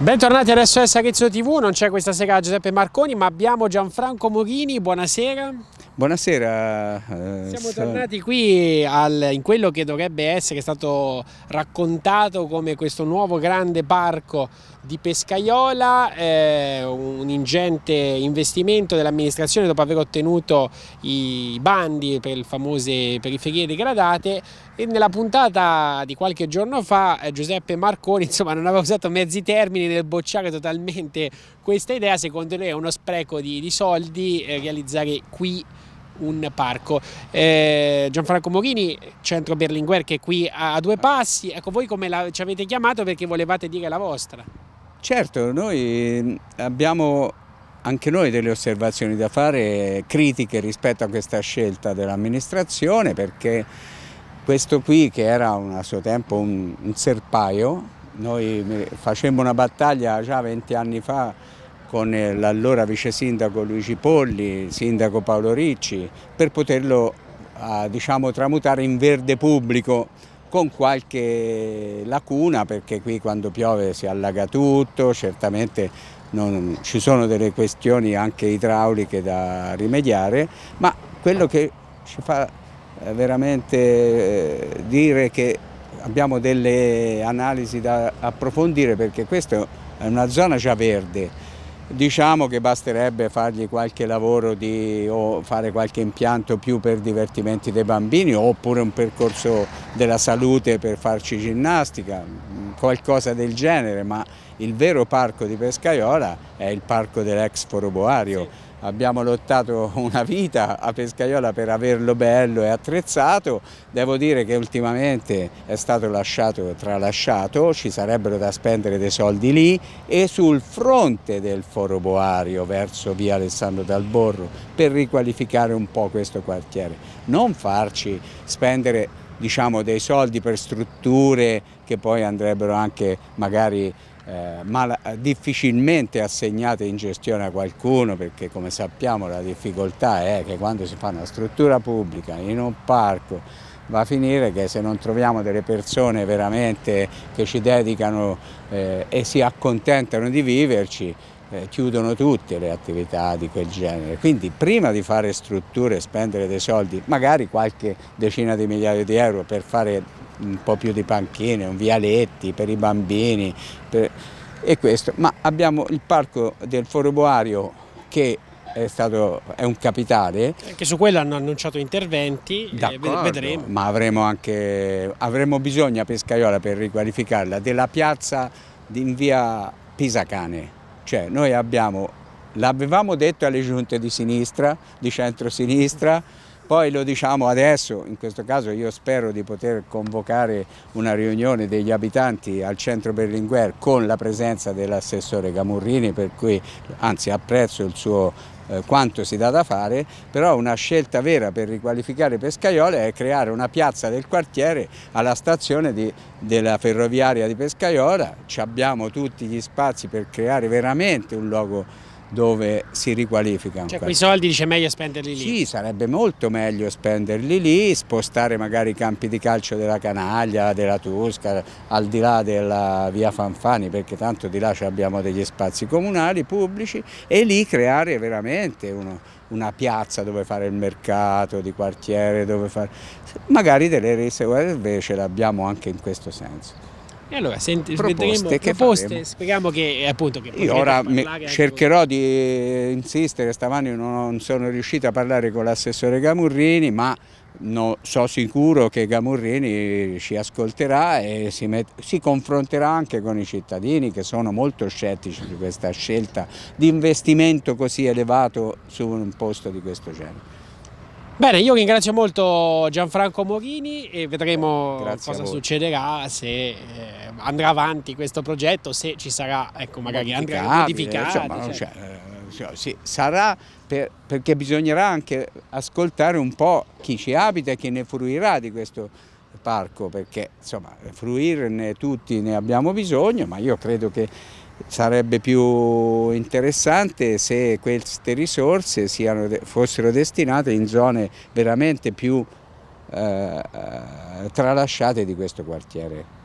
Bentornati ad SOS Arezzo TV, non c'è questa sera Giuseppe Marconi ma abbiamo Gianfranco Morini, buonasera. Buonasera. Siamo tornati qui in quello che dovrebbe essere stato raccontato come questo nuovo grande parco di Pescaiola, un ingente investimento dell'amministrazione dopo aver ottenuto i bandi per le famose periferie degradate, e nella puntata di qualche giorno fa Giuseppe Marconi non aveva usato mezzi termini nel bocciare totalmente questa idea. Secondo lei è uno spreco di soldi realizzare qui un parco. Gianfranco Morini, centro Berlinguer, che è qui a due passi. Ecco, voi come ci avete chiamato perché volevate dire la vostra? Certo, noi abbiamo anche noi delle osservazioni da fare, critiche rispetto a questa scelta dell'amministrazione, perché questo qui, che era a suo tempo un serpaio, noi facemmo una battaglia già 20 anni fa con l'allora vice sindaco Luigi Polli, sindaco Paolo Ricci, per poterlo tramutare in verde pubblico, con qualche lacuna, perché qui quando piove si allaga tutto, certamente ci sono delle questioni anche idrauliche da rimediare, ma quello che ci fa veramente dire che abbiamo delle analisi da approfondire, perché questa è una zona già verde. Diciamo che basterebbe fargli qualche lavoro o fare qualche impianto più per divertimenti dei bambini, oppure un percorso della salute per farci ginnastica, qualcosa del genere, ma il vero parco di Pescaiola è il parco dell'ex Foro Boario. Sì. Abbiamo lottato una vita a Pescaiola per averlo bello e attrezzato. Devo dire che ultimamente è stato tralasciato, ci sarebbero da spendere dei soldi lì e sul fronte del Foro Boario verso via Alessandro Dal Borro, per riqualificare un po' questo quartiere. Non farci spendere dei soldi per strutture che poi andrebbero anche magari difficilmente assegnate in gestione a qualcuno, perché come sappiamo la difficoltà è che quando si fa una struttura pubblica in un parco va a finire che se non troviamo delle persone veramente che ci dedicano e si accontentano di viverci, chiudono tutte le attività di quel genere. Quindi prima di fare strutture e spendere dei soldi, magari qualche decina di migliaia di euro per fare un po' più di panchine, un vialetti per i bambini, e questo. Ma abbiamo il parco del Foro Boario che è un capitale. Anche su quello hanno annunciato interventi, vedremo. Ma avremo bisogno a Pescaiola, per riqualificarla, della piazza in via Pisacane. Cioè noi l'avevamo detto alle giunte di sinistra, di centro-sinistra, poi lo diciamo adesso. In questo caso io spero di poter convocare una riunione degli abitanti al centro Berlinguer con la presenza dell'assessore Camurrini, per cui anzi apprezzo il suo quanto si dà da fare, però una scelta vera per riqualificare Pescaiola è creare una piazza del quartiere alla stazione della ferroviaria di Pescaiola. Abbiamo tutti gli spazi per creare veramente un luogo dove si riqualifica. Cioè quei soldi dice meglio spenderli lì? Sì, sarebbe molto meglio spenderli lì, spostare magari i campi di calcio della Canaglia, della Tusca, al di là della via Fanfani, perché tanto di là abbiamo degli spazi comunali, pubblici, e lì creare veramente una piazza dove fare il mercato di quartiere, dove fare magari delle riserve, ce l'abbiamo anche in questo senso. E allora proposte, speriamo che appunto io ora cercherò di insistere. Stamani non sono riuscito a parlare con l'assessore Camurrini, ma so sicuro che Camurrini ci ascolterà e si confronterà anche con i cittadini, che sono molto scettici di questa scelta di investimento così elevato su un posto di questo genere. Bene, io ringrazio molto Gianfranco Morini e vedremo cosa succederà, se andrà avanti questo progetto, se ci sarà, magari andrà modificato. Sì, sarà perché bisognerà anche ascoltare un po' chi ci abita e chi ne fruirà di questo parco, perché fruirne tutti ne abbiamo bisogno, ma io credo che sarebbe più interessante se queste risorse fossero destinate in zone veramente più tralasciate di questo quartiere.